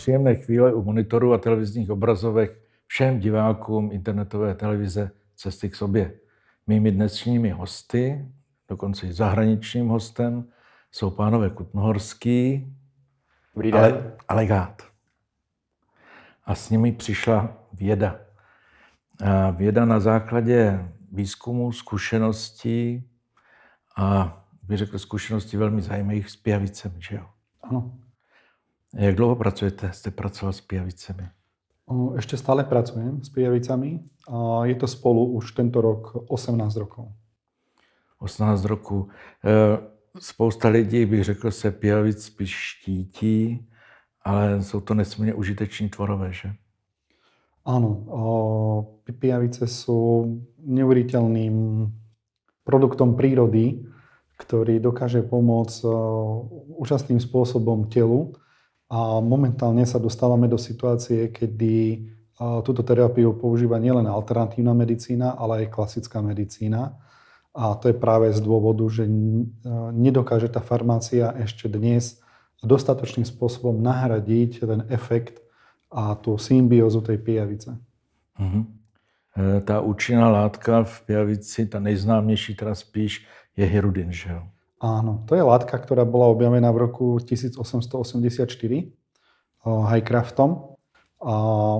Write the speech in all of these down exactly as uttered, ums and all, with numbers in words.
příjemné chvíle u monitoru a televizních obrazovek všem divákům internetové televize Cesty k sobě. Mými dnešními hosty, dokonce i zahraničním hostem, jsou pánové Kutnohorský a Legát. A s nimi přišla věda. A věda na základě výzkumu, zkušeností a bych řekl zkušeností velmi zajímavých s pijavicemi, že jo? Áno. Jak dlouho pracujete? Jste pracoval s pijavicemi? Ešte stále pracujem s pijavicami a je to spolu už tento rok osemnásť rokov. osemnásť roků. Spousta lidí, bych řekl, se pijavic spíš štítí, ale jsou to nesmírně užiteční tvorové, že? Áno. Pijavice sú neuveriteľným produktom prírody, ktorý dokáže pomôcť úžasným spôsobom telu. A momentálne sa dostávame do situácie, kedy túto terapiu používa nielen alternatívna medicína, ale aj klasická medicína. A to je práve z dôvodu, že nedokáže tá farmácia ešte dnes dostatočným spôsobom nahradiť ten efekt a tú symbiózu tej pijavice. Mm-hmm. Tá účinná látka v pijavici, tá nejznámější teda spíš, je hirudin, že jo? Áno, to je látka, ktorá bola objavená v roku tisícosemstoosemdesiatštyri Highcraftom. A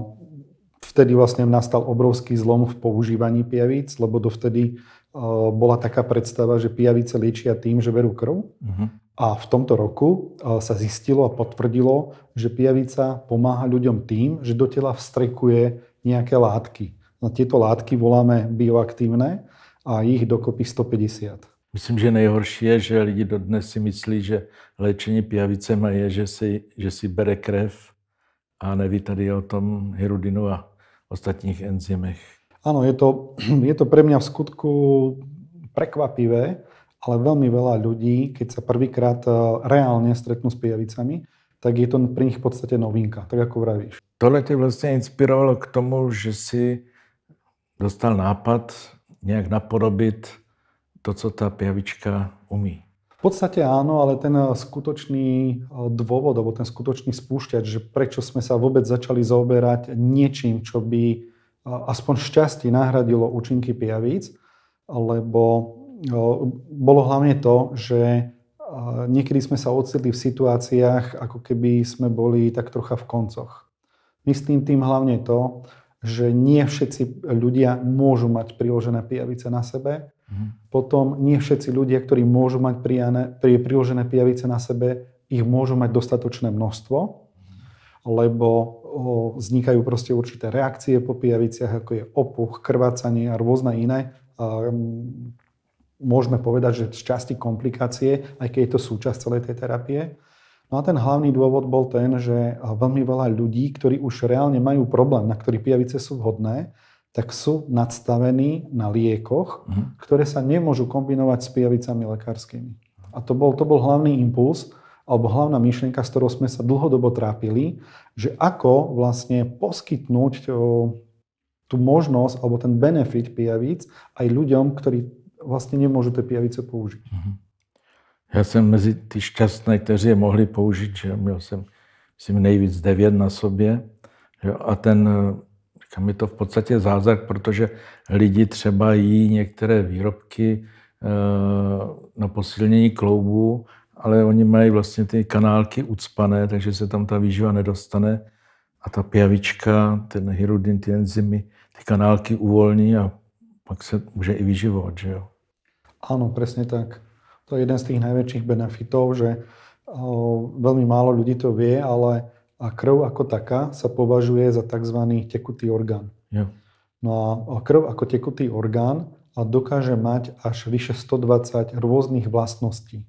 vtedy vlastne nastal obrovský zlom v používaní pijavíc, lebo dovtedy bola taká predstava, že pijavice liečia tým, že berú krv. Uh-huh. A v tomto roku sa zistilo a potvrdilo, že pijavica pomáha ľuďom tým, že do tela vstrekuje nejaké látky. No, tieto látky voláme bioaktívne a ich dokopy stopäťdesiat. Myslím, že nejhorší je, že lidi dodnes si myslí, že léčení pijavicema je, že si, že si bere krev a neví tady o tom hirudinu a ostatních enzymech. Áno, je to, je to pre mňa v skutku prekvapivé, ale veľmi veľa ľudí, keď sa prvýkrát reálne stretnú s pijavicami, tak je to pre nich v podstate novinka, tak ako vravíš. Tohle tě vlastně inspirovalo k tomu, že si dostal nápad nějak napodobit to, co tá pijavička umí. V podstate áno, ale ten skutočný dôvod, alebo ten skutočný spúšťač, že prečo sme sa vôbec začali zaoberať niečím, čo by aspoň šťastí nahradilo účinky pijavíc, lebo bolo hlavne to, že niekedy sme sa ocitli v situáciách, ako keby sme boli tak trocha v koncoch. Myslím tým hlavne to, že nie všetci ľudia môžu mať priložené pijavice na sebe. Mm. Potom nie všetci ľudia, ktorí môžu mať prijané, priložené pijavice na sebe, ich môžu mať dostatočné množstvo, lebo o, vznikajú proste určité reakcie po pijaviciach, ako je opuch, krvácanie a rôzne iné. A, m, môžeme povedať, že z časti komplikácie, aj keď je to súčasť celej tej terapie. No a ten hlavný dôvod bol ten, že veľmi veľa ľudí, ktorí už reálne majú problém, na ktorý pijavice sú vhodné, tak sú nadstavení na liekoch, mm. ktoré sa nemôžu kombinovať s pijavicami lekárskymi. A to bol, to bol hlavný impuls, alebo hlavná myšlienka, s ktorou sme sa dlhodobo trápili, že ako vlastne poskytnúť o, tú možnosť, alebo ten benefit pijavíc aj ľuďom, ktorí vlastne nemôžu tie pijavice použiť. Mm. Já jsem mezi ty šťastné, kteří je mohli použít, že měl jsem, myslím, nejvíc devět na sobě. Jo, a ten, říkám, je to v podstatě zázrak, protože lidi třeba jí některé výrobky e, na posílení kloubů, ale oni mají vlastně ty kanálky ucpané, takže se tam ta výživa nedostane. A ta pijavička, ten hirudin, ty enzymy, ty kanálky uvolní a pak se může i vyživovat, že jo? Áno, presne tak. To je jeden z tých najväčších benefitov, že o, veľmi málo ľudí to vie, ale krv ako taká sa považuje za tzv. Tekutý orgán. Jo. No a krv ako tekutý orgán dokáže mať až vyše stodvadsať rôznych vlastností.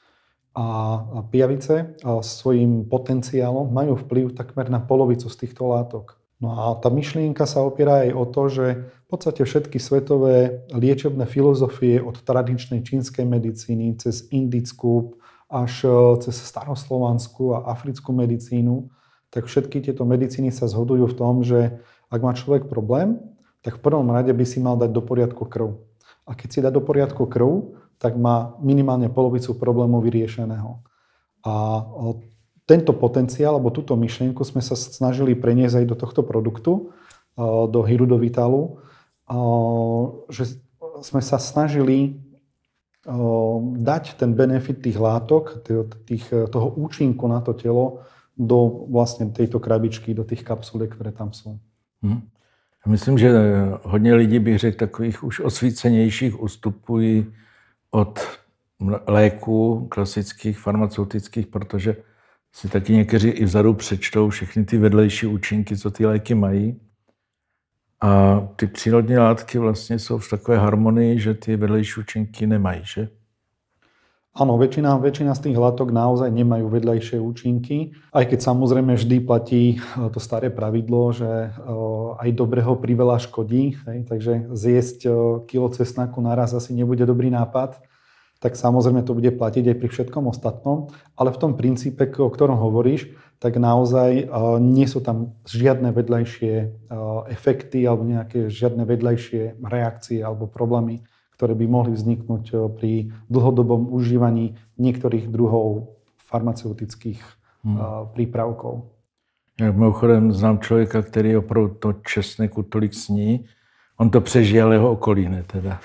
A pijavice svojím potenciálom majú vplyv takmer na polovicu z týchto látok. No a tá myšlienka sa opiera aj o to, že v podstate všetky svetové liečebné filozofie od tradičnej čínskej medicíny cez indickú až cez staroslovanskú a africkú medicínu, tak všetky tieto medicíny sa zhodujú v tom, že ak má človek problém, tak v prvom rade by si mal dať do poriadku krv. A keď si dá do poriadku krv, tak má minimálne polovicu problému vyriešeného. A tento potenciál, alebo túto myšlienku sme sa snažili preniesť aj do tohto produktu, do Hirudovitalu, že sme sa snažili dať ten benefit tých látok, tých, toho účinku na to telo do vlastne tejto krabičky, do tých kapsuliek, ktoré tam sú. Hmm. Myslím, že hodně lidí, bych řekl, takových už osvícenějších ustupují od léků klasických, farmaceutických, protože si taky někteří i vzadu přečtou všechny ty vedlejší účinky, co ty léky mají. A ty přírodní látky vlastně jsou v takové harmonii, že ty vedlejší účinky nemají, že? Áno, väčšina, väčšina z tých látok naozaj nemajú vedľajšie účinky, aj keď samozrejme vždy platí to staré pravidlo, že aj dobrého priveľa škodí, hej, takže zjesť kilo cesnaku naraz asi nebude dobrý nápad, tak samozrejme to bude platiť aj pri všetkom ostatnom, ale v tom princípe, o ktorom hovoríš, tak naozaj nie sú tam žiadne vedľajšie efekty alebo nejaké žiadne vedľajšie reakcie alebo problémy, ktoré by mohli vzniknúť pri dlhodobom užívaní niektorých druhov farmaceutických hmm. prípravkov. Jak mimochodem znám člověka, který opravdu to česneku tolik sní, on to přežije, ale jeho okolí ne teda.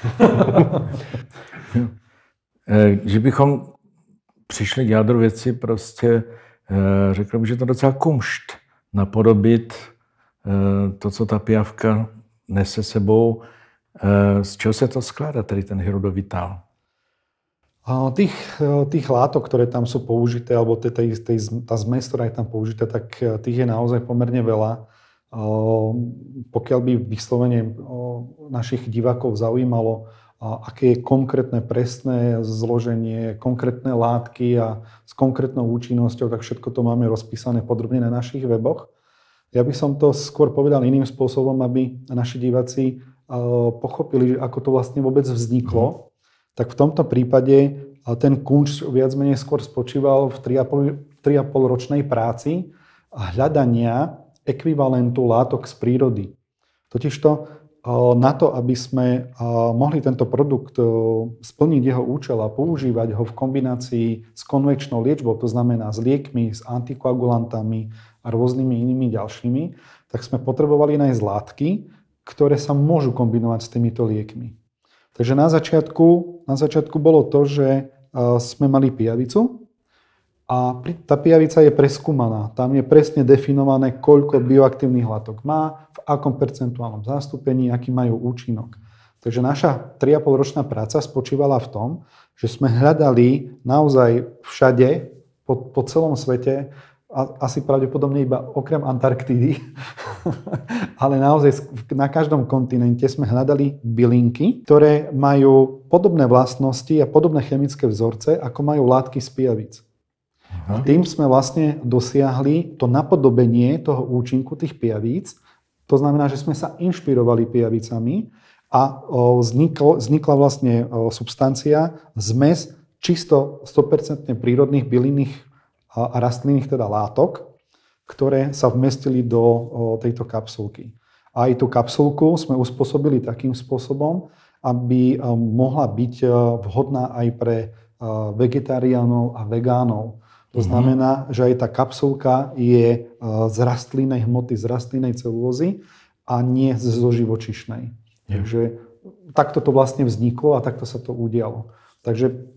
Že bychom přišli k jádru věci, prostě řekl bych, že to je docela kumšt napodobit to, co ta pijavka nese sebou. Z čeho sa to skladá, tady ten Hirudovital? Tých, tých látok, ktoré tam sú použité, alebo tej, tej, tá zmes, ktorá je tam použitá, tak tých je naozaj pomerne veľa. Pokiaľ by vyslovene našich divákov zaujímalo, aké je konkrétne presné zloženie, konkrétne látky a s konkrétnou účinnosťou, tak všetko to máme rozpísané podrobne na našich weboch. Ja by som to skôr povedal iným spôsobom, aby naši diváci pochopili, ako to vlastne vôbec vzniklo, tak v tomto prípade ten kunšt viac menej skôr spočíval v tri a pol ročnej práci a hľadania ekvivalentu látok z prírody. Totižto na to, aby sme mohli tento produkt splniť jeho účel a používať ho v kombinácii s konvenčnou liečbou, to znamená s liekmi, s antikoagulantami a rôznymi inými ďalšími, tak sme potrebovali nájsť látky, ktoré sa môžu kombinovať s týmito liekmi. Takže na začiatku, na začiatku bolo to, že sme mali pijavicu a tá pijavica je preskúmaná. Tam je presne definované, koľko bioaktívnych látok má, v akom percentuálnom zastúpení, aký majú účinok. Takže naša tri a pol ročná práca spočívala v tom, že sme hľadali naozaj všade, po, po celom svete, asi pravdepodobne iba okrem Antarktídy, ale naozaj na každom kontinente sme hľadali bylinky, ktoré majú podobné vlastnosti a podobné chemické vzorce, ako majú látky z pijavíc. A tým sme vlastne dosiahli to napodobenie toho účinku tých pijavíc. To znamená, že sme sa inšpirovali pijavicami a vzniklo, vznikla vlastne substancia, zmes čisto sto percent prírodných bylinných a rastlinných teda látok, ktoré sa vmestili do tejto kapsulky. A aj tú kapsulku sme uspôsobili takým spôsobom, aby mohla byť vhodná aj pre vegetariánov a vegánov. To znamená, že aj tá kapsulka je z rastlinnej hmoty, z rastlinnej celulózy a nie zo živočíšnej. Takže takto to vlastne vzniklo a takto sa to udialo. Takže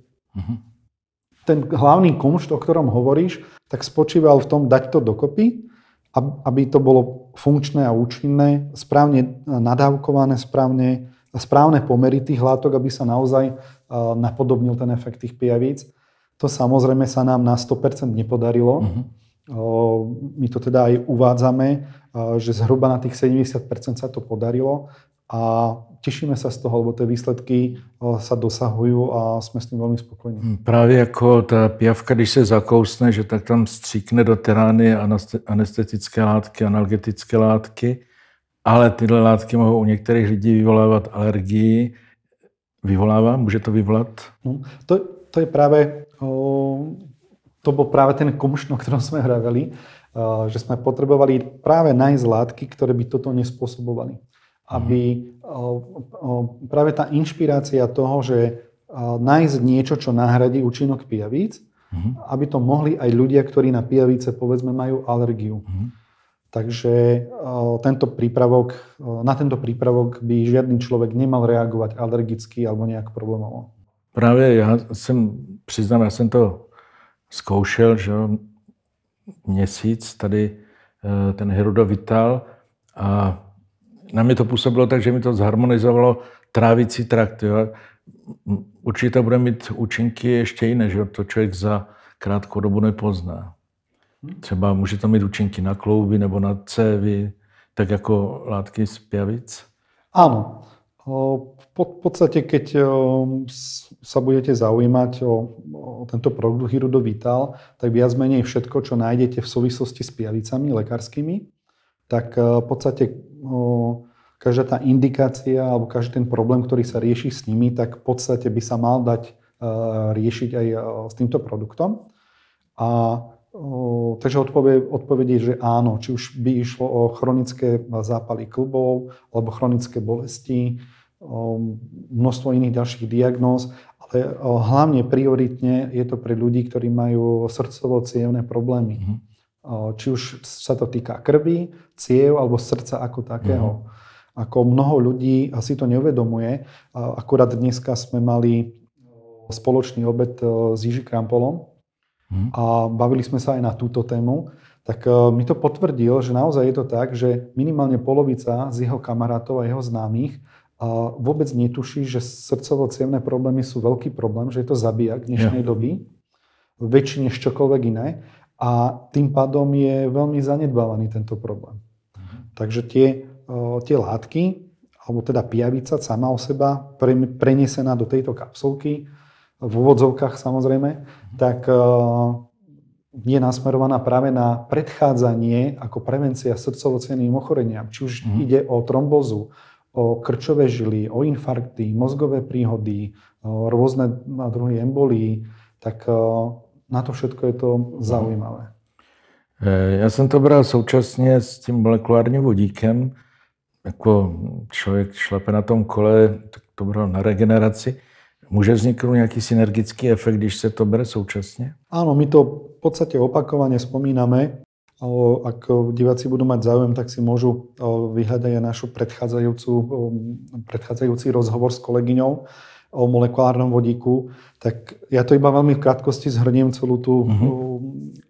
ten hlavný kumšt, o ktorom hovoríš, tak spočíval v tom dať to dokopy, aby to bolo funkčné a účinné, správne nadávkované, správne, správne pomery tých látok, aby sa naozaj napodobnil ten efekt tých pijavíc. To samozrejme sa nám na sto percent nepodarilo. Uh-huh. My to teda aj uvádzame, že zhruba na tých sedemdesiat percent sa to podarilo a tešíme sa z toho, lebo tie výsledky sa dosahujú a sme s tým veľmi spokojní. Právě jako ta pijavka, když se zakousne, že tak tam stříkne do terány anestetické látky, analgetické látky, ale tyhle látky mohou u některých lidí vyvolávat alergii. Vyvolává? Může to vyvolat? No, to, to je práve, to bol práve ten kumšt, o ktorom sme hraveli, že sme potrebovali práve nájsť látky, ktoré by toto nespôsobovali. Aby práve tá inšpirácia toho, že nájsť niečo, čo nahradí účinok pijavíc, mm-hmm. aby to mohli aj ľudia, ktorí na pijavice povedzme majú alergiu. Mm-hmm. Takže uh, tento prípravok, uh, na tento prípravok by žiadny človek nemal reagovať alergicky alebo nejak problémovo. Právě já jsem, přiznám, já jsem to zkoušel, že měsíc tady uh, ten Hirudovital a na mě to působilo tak, že mi to zharmonizovalo trávicí trakt. Jo. Určitě to bude mít účinky ještě jiné, že to člověk za krátkou dobu nepozná. Třeba může to mít účinky na klouby nebo na cévy, tak jako látky z pijavic? Áno. V podstate, keď sa budete zaujímať o, o tento produkt Hirudovital, tak viac menej všetko, čo nájdete v súvislosti s pijavicami lekárskymi, tak v podstate každá tá indikácia alebo každý ten problém, ktorý sa rieši s nimi, tak v podstate by sa mal dať riešiť aj s týmto produktom. A O, takže odpoveď je, že áno, či už by išlo o chronické zápaly kĺbov alebo chronické bolesti, o množstvo iných ďalších diagnóz, ale o, hlavne prioritne je to pre ľudí, ktorí majú srdcovo-cievne problémy. Mm-hmm. O, či už sa to týka krvi, ciev alebo srdca ako takého. Mm-hmm. Ako mnoho ľudí si to neuvedomuje. Akurát dneska sme mali spoločný obed s Jiří Krampolom, a bavili sme sa aj na túto tému, tak mi to potvrdil, že naozaj je to tak, že minimálne polovica z jeho kamarátov a jeho známych vôbec netuší, že srdcovo-cievne problémy sú veľký problém, že je to zabijak dnešnej ja. doby, väčšine z čokoľvek iné a tým pádom je veľmi zanedbávaný tento problém. Mhm. Takže tie, tie látky, alebo teda pijavica sama o seba prenesená do tejto kapsulky, v úvodzovkách samozrejme, tak je nasmerovaná práve na predchádzanie ako prevencia srdcovo-cievnym ochoreniam. Či už mm. ide o trombózu, o krčové žily, o infarkty, mozgové príhody, o rôzne druhy embolí, tak na to všetko je to zaujímavé. Já jsem to bral současně s tím molekulárním vodíkem. Jako člověk šlape na tom kole, tak to bral na regeneraci. Môže vzniknúť nejaký synergický efekt, když sa to bere súčasne? Áno, my to v podstate opakovane spomíname. Ak diváci budú mať záujem, tak si môžu vyhľadať aj našu predchádzajúcu, predchádzajúci rozhovor s kolegyňou o molekulárnom vodíku. Tak ja to iba veľmi v krátkosti zhrniem celú tú, mm-hmm.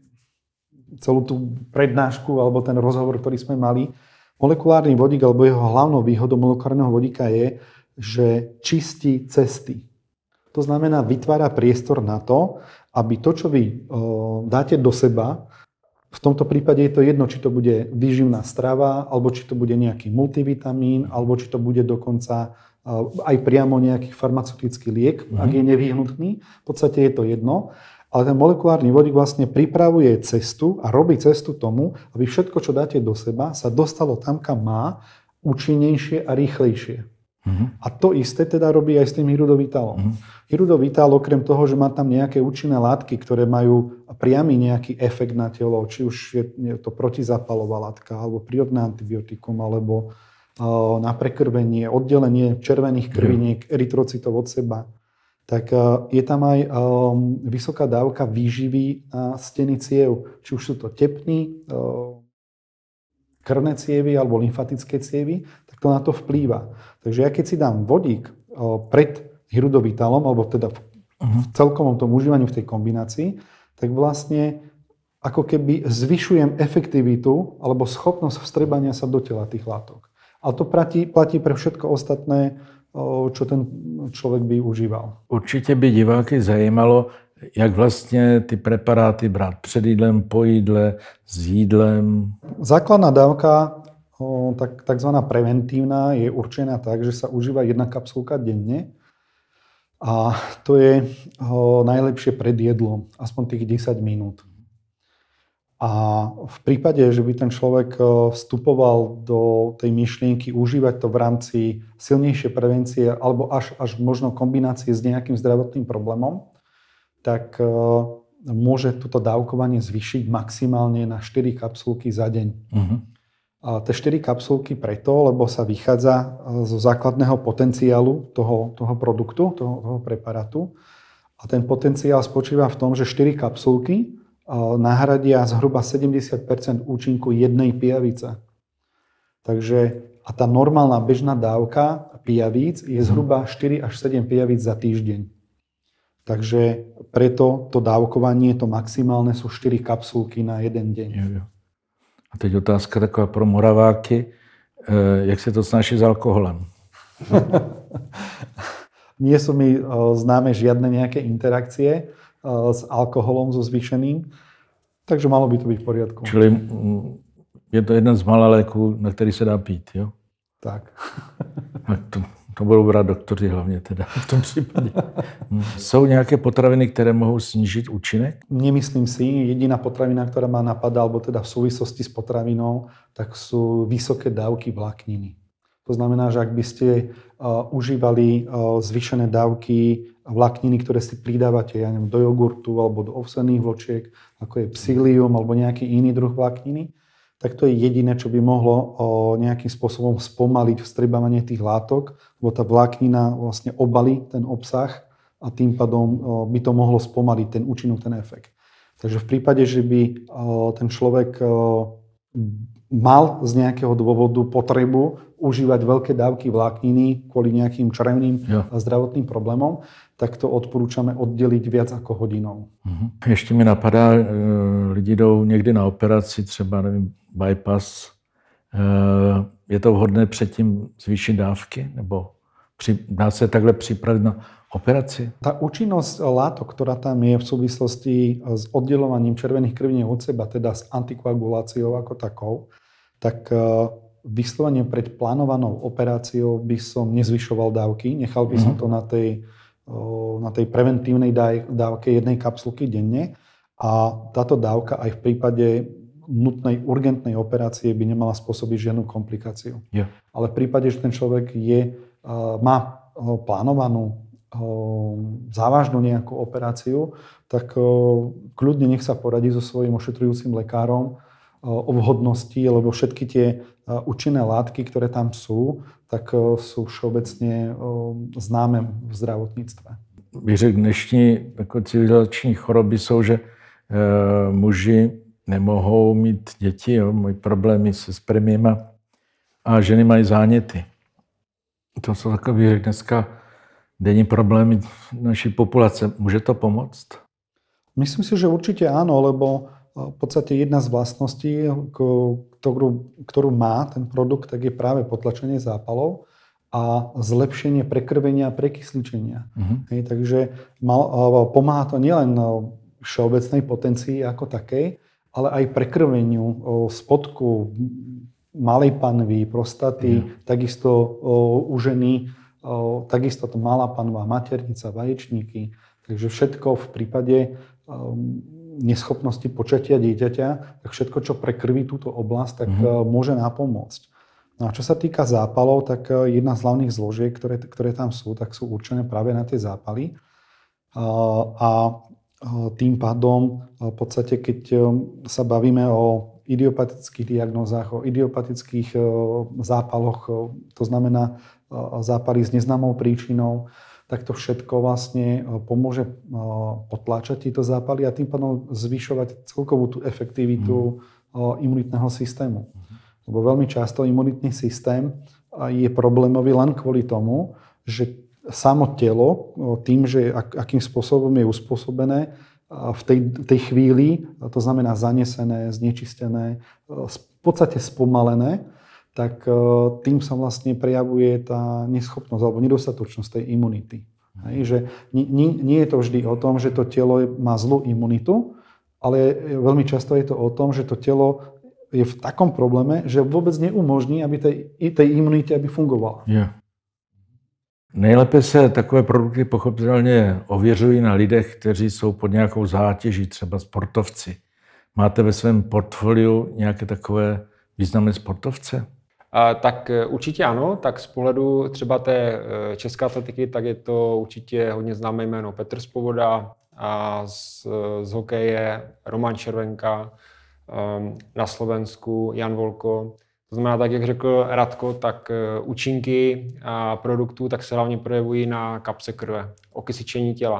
celú tú prednášku alebo ten rozhovor, ktorý sme mali. Molekulárny vodík alebo jeho hlavnou výhodou molekulárneho vodíka je, že čistí cesty. To znamená, vytvára priestor na to, aby to, čo vy o, dáte do seba, v tomto prípade je to jedno, či to bude výživná strava, alebo či to bude nejaký multivitamín, alebo či to bude dokonca o, aj priamo nejaký farmaceutický liek, mm-hmm. ak je nevyhnutný. V podstate je to jedno. Ale ten molekulárny vodík vlastne pripravuje cestu a robí cestu tomu, aby všetko, čo dáte do seba, sa dostalo tam, kam má, účinnejšie a rýchlejšie. Uh-huh. A to isté teda robí aj s tým Hirudovitalom. Uh-huh. Hirudovital okrem toho, že má tam nejaké účinné látky, ktoré majú priamy nejaký efekt na telo, či už je, je to protizápalová látka, alebo prírodné antibiotikum, alebo uh, na prekrvenie, oddelenie červených krviniek, uh-huh. erytrocitov od seba, tak uh, je tam aj um, vysoká dávka výživy na steny ciev. Či už sú to tepny, uh, krvné cievy alebo lymfatické cievy, tak to na to vplýva. Takže ja keď si dám vodík pred Hirudovitalom, alebo teda v, uh-huh. v celkovom tom užívaní v tej kombinácii, tak vlastne ako keby zvyšujem efektivitu alebo schopnosť vstrebania sa do tela tých látok. A to platí, platí pre všetko ostatné, čo ten človek by užíval. Určitě by diváky zajímalo, jak vlastně ty preparáty brát před jídlem, po jídle, s jídlem. Základná dávka, tak, takzvaná preventívna, je určená tak, že sa užíva jedna kapsulka denne. A to je najlepšie pred jedlom, aspoň tých desať minút. A v prípade, že by ten človek vstupoval do tej myšlienky užívať to v rámci silnejšej prevencie alebo až, až možno kombinácie s nejakým zdravotným problémom, tak môže toto dávkovanie zvýšiť maximálne na štyri kapsulky za deň. Uh-huh. A tie štyri kapsulky preto, lebo sa vychádza zo základného potenciálu toho, toho produktu, toho, toho preparátu. A ten potenciál spočíva v tom, že štyri kapsulky nahradia zhruba sedemdesiat percent účinku jednej pijavice. Takže a tá normálna bežná dávka pijavíc je zhruba štyri až sedem pijavíc za týždeň. Takže preto to dávkovanie, to maximálne sú štyri kapsulky na jeden deň. A teď otázka taková pro Moraváky. Jak se to snáší s alkoholem? Nie sú mi známe žiadne nejaké interakcie s alkoholom, so zvýšeným, takže malo by to byť v poriadku. Čili je to jeden z mála léků, na který se dá pít, jo? Tak. to, to budou brát doktoři hlavně teda v tom případě. Jsou nějaké potraviny, které mohou snížit účinek? Nemyslím si. Jediná potravina, ktorá ma napadá, alebo teda v súvislosti s potravinou, tak sú vysoké dávky vlákniny. To znamená, že ak by ste uh, užívali uh, zvýšené dávky vlákniny, ktoré si pridávate ja neviem, do jogurtu alebo do ovsených vločiek, ako je psyllium alebo nejaký iný druh vlákniny, tak to je jediné, čo by mohlo uh, nejakým spôsobom spomaliť vstrebávanie tých látok, lebo tá vláknina vlastne obalí ten obsah a tým pádom uh, by to mohlo spomaliť ten účinok, ten efekt. Takže v prípade, že by uh, ten človek uh, mal z nejakého dôvodu potrebu užívať veľké dávky vlákniny kvôli nejakým črevným jo. a zdravotným problémom, tak to odporúčame oddeliť viac ako hodinou. Mhm. Ještě mi napadá, lidi jdou někdy na operaci, třeba nevím, bypass. Je to vhodné předtím zvýšit dávky? Nebo dá se takhle připravit na operaci? Tá účinnosť látok, ktorá tam je v súvislosti s oddelovaním červených krviní od seba, teda s antikoaguláciou ako takou, tak vyslovene pred plánovanou operáciou by som nezvyšoval dávky. Nechal by som to na tej, na tej preventívnej dávke jednej kapsulky denne a táto dávka aj v prípade nutnej urgentnej operácie by nemala spôsobiť žiadnu komplikáciu. Yeah. Ale v prípade, že ten človek je, má plánovanú závažnú nejakú operáciu, tak kľudne nech sa poradí so svojím ošetrujúcim lekárom o vhodnosti, lebo všetky tie účinné látky, ktoré tam sú, tak sú všeobecne známe v zdravotníctve. Bych řekl, dnešní jako civilizační choroby jsou, že e, muži nemohou mít děti, jo, mají problémy se spermiema a ženy mají záněty. To jsou takové dneska denní problémy naší populace. Může to pomoct? Myslím si, že určite áno, lebo v podstate jedna z vlastností, ktorú, ktorú má ten produkt, tak je práve potlačenie zápalov a zlepšenie prekrvenia a prekysličenia. Uh-huh. Hej, takže mal, pomáha to nielen všeobecnej potencii ako takej, ale aj prekrveniu spodku, malej panvy, prostaty, uh-huh. takisto u ženy, takisto to malá panva, maternica, vaječníky. Takže všetko v prípade neschopnosti počatia dieťaťa, tak všetko, čo prekrví túto oblasť, tak mm-hmm. môže napomôcť. No a čo sa týka zápalov, tak jedna z hlavných zložiek, ktoré, ktoré tam sú, tak sú určené práve na tie zápaly. A tým pádom v podstate, keď sa bavíme o idiopatických diagnózach, o idiopatických zápaloch, to znamená zápaly s neznámou príčinou, tak to všetko vlastne pomôže potláčať tieto zápaly a tým pádom zvyšovať celkovú tú efektivitu mm. imunitného systému. Mm. Lebo veľmi často imunitný systém je problémový len kvôli tomu, že samo telo tým, že akým spôsobom je uspôsobené v tej, tej chvíli, to znamená zanesené, znečistené, v podstate spomalené, tak tým sa vlastne prejavuje tá neschopnosť alebo nedostatočnosť tej imunity. Hej, že nie, nie je to vždy o tom, že to telo má zlú imunitu, ale veľmi často je to o tom, že to telo je v takom probléme, že vôbec neumožní, aby tej, tej imunite aby fungovala. Yeah. Nejlépe se takové produkty pochopitelně ověřují na lidech, kteří jsou pod nějakou zátěží, třeba sportovci. Máte ve svém portfoliu nějaké takové významné sportovce? A, tak určitě ano, tak z pohledu třeba té české atletiky, tak je to určitě hodně známé jméno Petr Svoboda a z, z hokeje Roman Červenka, na Slovensku Jan Volko. To znamená, tak jak řekl Radko, tak účinky a produktů tak se hlavně projevují na kapse krve, okysičení těla.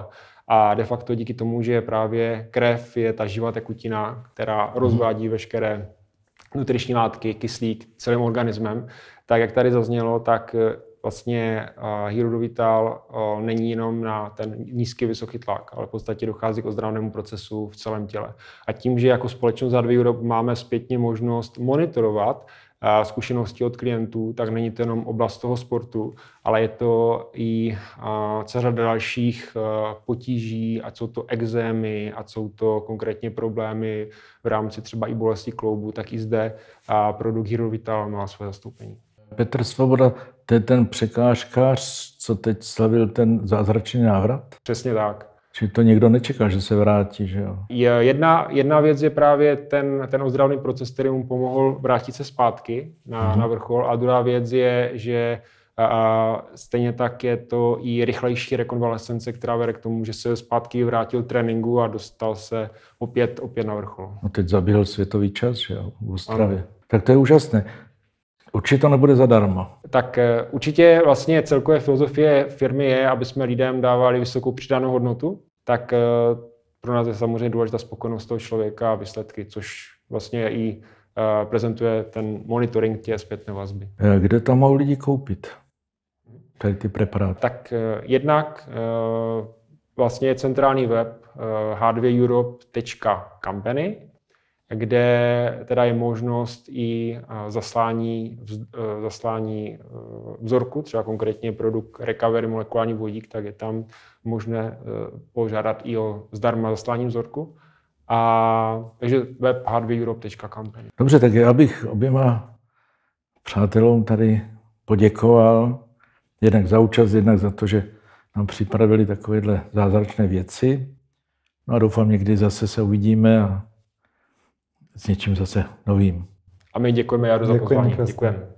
A de facto díky tomu, že právě krev je ta živá tekutina, která rozvádí veškeré nutriční látky, kyslík celým organismem, tak jak tady zaznělo, tak vlastně Hydrovital není jenom na ten nízký, vysoký tlak, ale v podstatě dochází k ozdravnému procesu v celém těle. A tím, že jako společnost Hadway Europe máme zpětně možnost monitorovat zkušenosti od klientů, tak není to jenom oblast toho sportu, ale je to i celá řada dalších potíží, ať jsou to ekzémy, ať jsou to konkrétně problémy v rámci třeba i bolesti kloubu, tak i zde produkt Hydrovital má své zastoupení. Petr Svoboda, to je ten překážkář, co teď slavil ten zázračný návrat? Přesně tak. Či to někdo nečeká, že se vrátí, že jo? Jedna, jedna věc je právě ten, ten ozdravný proces, který mu pomohl vrátit se zpátky na, mm. na vrchol. A druhá věc je, že a, stejně tak je to i rychlejší rekonvalescence, která vede k tomu, že se zpátky vrátil tréninku a dostal se opět, opět na vrchol. No teď zaběhl světový čas, že jo, v Ostravě. Ano. Tak to je úžasné. Určitě to nebude zadarmo. Tak určitě vlastně celkové filozofie firmy je, aby jsme lidem dávali vysokou přidanou hodnotu, tak pro nás je samozřejmě důležitá spokojenost toho člověka a výsledky, což vlastně i prezentuje ten monitoring té zpětné vazby. Kde to mohou lidi koupit? Tady ty preparáty. Tak jednak vlastně je centrální web hadway europe tečka company, kde teda je možnost i zaslání, zaslání vzorku, třeba konkrétně produkt Recovery molekulární vodík, tak je tam možné požádat i o zdarma zaslání vzorku. A, takže web hadway europe tečka company. Dobře, tak já bych oběma přátelům tady poděkoval, jednak za účast, jednak za to, že nám připravili takovéhle zázračné věci. No a doufám, někdy zase se uvidíme a s něčím zase novým. A my děkujeme, Jaro, za pozvání. Děkujeme.